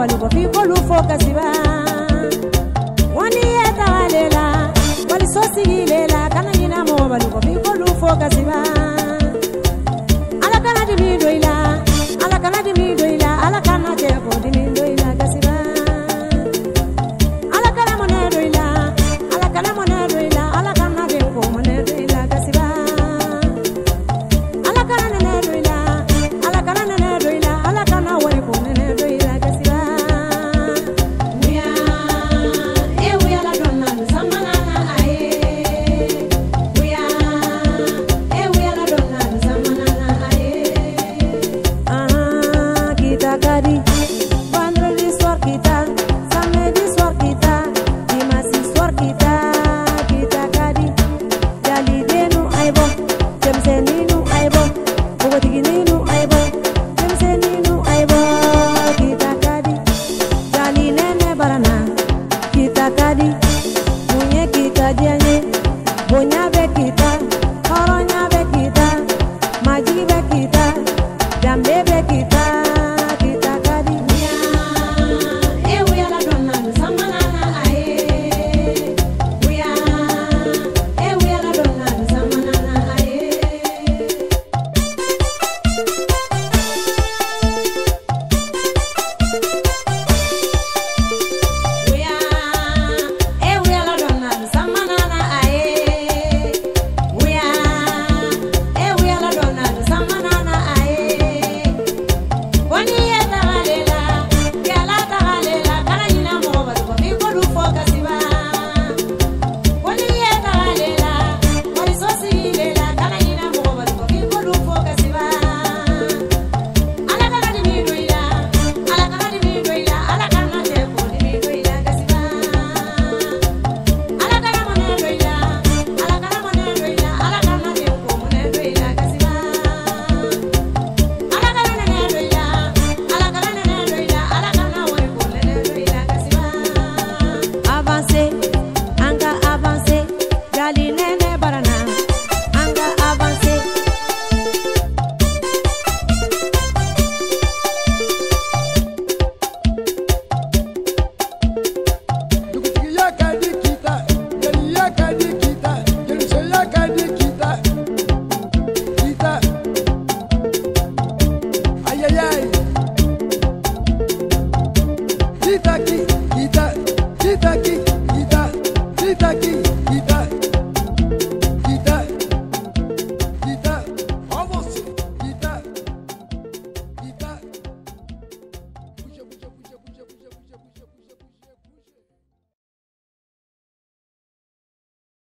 bali ko fi ko lu fo kasiba wani eta walela wali sosi lela kana nyina mo bali ko fi ko lu fo kasiba ala kana di mi doila ala kana di mi doila ala kana je ko di mi doila kasiba ala kana mo ne doila ala kana mo ne doila ala kana de ko mo ne doila kasiba ala kana ne doila ala kana ne doila ala kana wari ko ne doila kasiba we are la donna samana aye we are la donna samana aye kita kadi vendredi soir kita samedi soir kita dimanche soir kita kadi jali denu aibo temseninu aibo bogotiginu aibo temseninu aibo kita kadi jali nene barana kita kadi munye kita dianye bonya be kita horonya be kita maji be kita jambe be kita kadi we are la donna samana aye we are la donna samana aye we are la donna samana aye we are la donna samana aye wani eta galela yala ta galela kana nyina mo bali ko fi ko lu fo kasiba wani eta galela wali sosi lela kana nyina mo bali ko fi ko lu fo kasiba ala kana di mi doila ala kana di mi doila ala kana je ko di mi doila kasiba ala kana mo ne doila ala kana mo ne doila ala kana je ko mo ne doila kasiba ala kana ne doila ala kana ne doila ala kana wari ko ne doila kasiba avancer anga avancer jali nene barana anga avancer Dugutigiya kadi kita, jaliya kadi kita, jelusoya kadi kita, kita. Ay ay ay. Kita ki.